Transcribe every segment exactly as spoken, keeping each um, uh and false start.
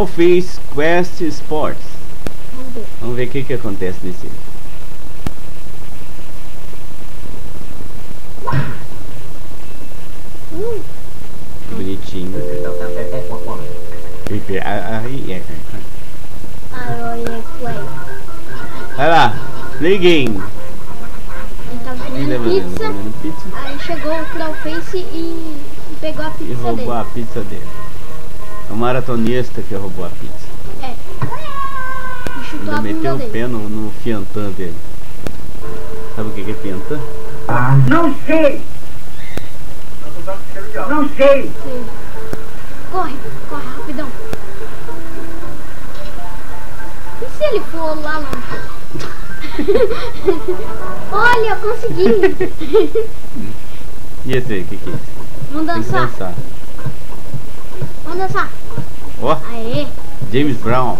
Trollface Quest Sports. Vamos ver. Vamos ver o que que acontece nesse. Hum. Bonitinho. Aí, é. Vai lá, play game. Ele tava comendo pizza, pizza. aí chegou o Trollface e pegou a pizza E roubou dele. a pizza dele. É um maratonista que roubou a pizza. É. E chutou Ainda a meteu bunda o dele. pé no, no fiantã dele. Sabe o que que é fiantã? Ah, não sei! Não sei! Sei. Corre, corre, rapidão. E se ele for lá longe? Olha, consegui! E esse aí, o que que é isso? Vamos Tem que dançar. dançar. Vamos dançar. Ó, Aê! James Brown.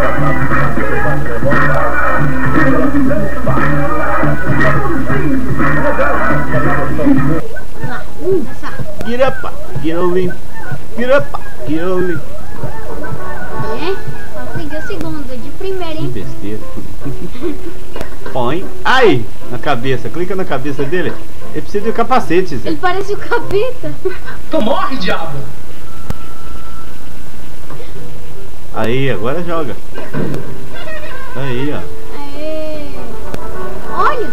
Vamos lá, vamos dançar. Get up, get over, get up, get over. É? Consegui o segundo, de primeira, Que hein? besteira. Põe. Ai! Na cabeça. Clica na cabeça dele. Ele precisa de um capacete, Zé. Ele parece o capeta. Tu morre, diabo! Aí, agora joga. Aí, ó. Aê! Olha!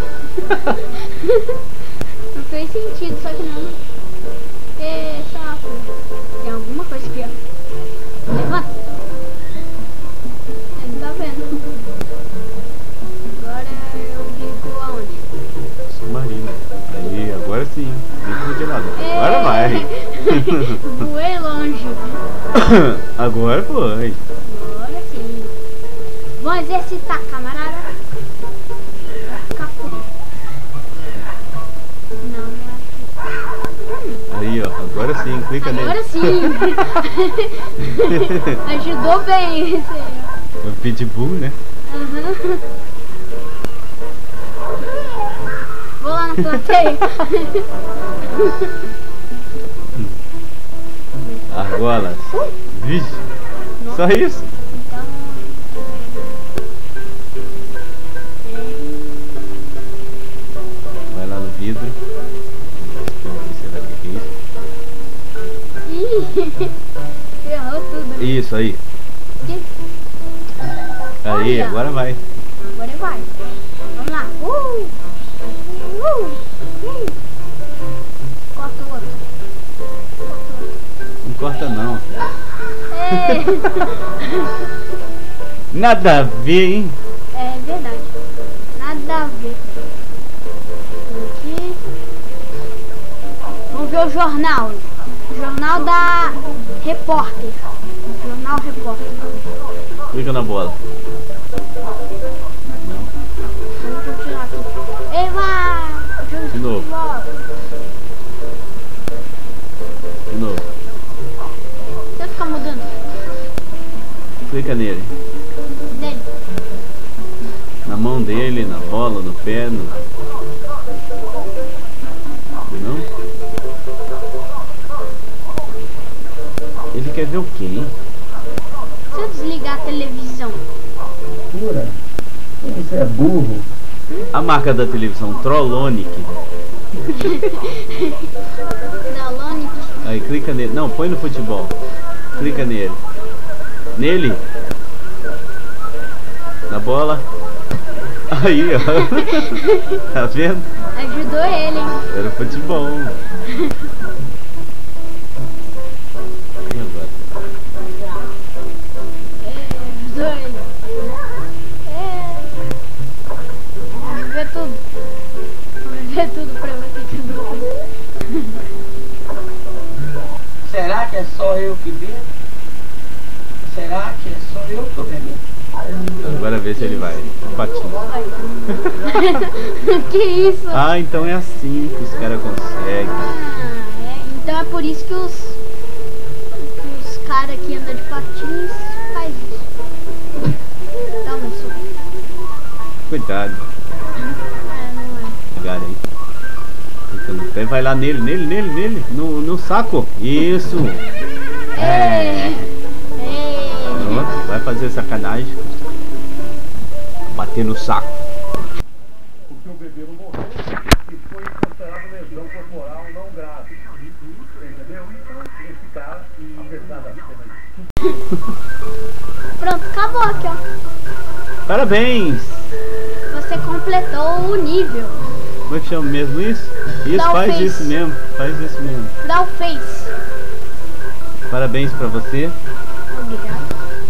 Não fez sentido, só que não. Ê, sapo. Tem alguma coisa aqui, ó. Levanta. Ele não tá vendo. Agora eu brinco aonde? Submarino. Aí, agora sim. Brinca no ventilador. Agora vai. Voei longe. Agora foi. Agora sim. Vamos exercitar, camarada. Capô. Não, não é. Aí, ó. Agora sim. Clica Agora nele. sim. Ajudou bem esse aí, ó. É o Pitbull, né? Aham. Vou lá na plateia. Argolas. Vixe. Só isso? Então. Vai lá no vidro. Será que é isso? Ih, ferrou tudo. Isso aí. Aí, Olha. agora vai. Agora vai. Vamos lá. Uh! Uh! Uh! Corta o outro. Corta o outro. Não corta não. É. Nada a ver, hein? É verdade. Nada a ver. Aqui. Vamos ver o jornal. O jornal da Repórter. Jornal Repórter. Clica na bola. Não. Vamos continuar aqui. Ei, vai! De novo. De novo. Você fica mudando Clica nele. dele. Na mão dele, na bola, no pé, no... Não? Ele quer ver o quê, hein? Se eu desligar a televisão, Pura. Você é burro. A marca da televisão, Trollonic. da Lonic, Aí, clica nele. Não, põe no futebol. Clica nele. Nele. Na bola. Aí, ó. Tá vendo? ajudou ele, hein? Era futebol. E agora? É, ajudou ele. É. Vamos ver tudo. Vamos ver tudo pra ver o que que eu Será que é só eu que bebo? Será que é só eu que tô bebendo? Agora vê se ele vai. Patinho. Que isso? Ah, então é assim que os caras conseguem. Ah, é. Então é por isso que os, que os caras que andam de patins faz isso. Dá um suco. Cuidado. É, não é. Pegar aí. Fica no pé, vai lá nele, nele, nele, nele. No, no saco. Isso. É. É. Pronto. fazer sacanagem. Bater no saco. Porque o bebê não morreu e foi considerado lesão corporal não grave. Entendeu? Então, esse cara, apesar da cena. Pronto, acabou aqui, ó. Parabéns! Você completou o nível. Como é que chama mesmo isso? Isso, Dá o faz face. isso mesmo. Faz isso mesmo. Dá o face. Parabéns pra você. Obrigado.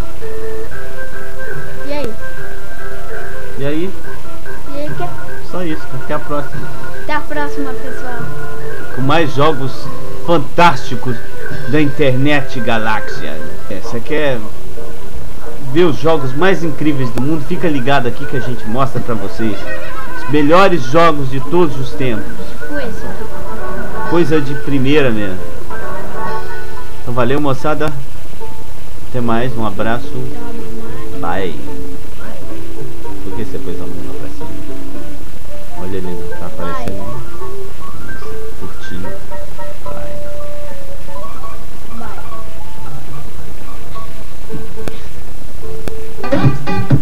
E aí? E aí? E aí, que... Só isso. Até a próxima. Até a próxima, pessoal. Com mais jogos fantásticos da internet galáxia. É, você quer ver os jogos mais incríveis do mundo? Fica ligado aqui que a gente mostra pra vocês os melhores jogos de todos os tempos. Tipo esse aqui. Coisa de primeira mesmo. Então valeu, moçada. Até mais, um abraço. Bye. Por que você pôs a mão lá pra cima? Olha ali, não tá aparecendo. Isso, curtinho. Bye. Bye.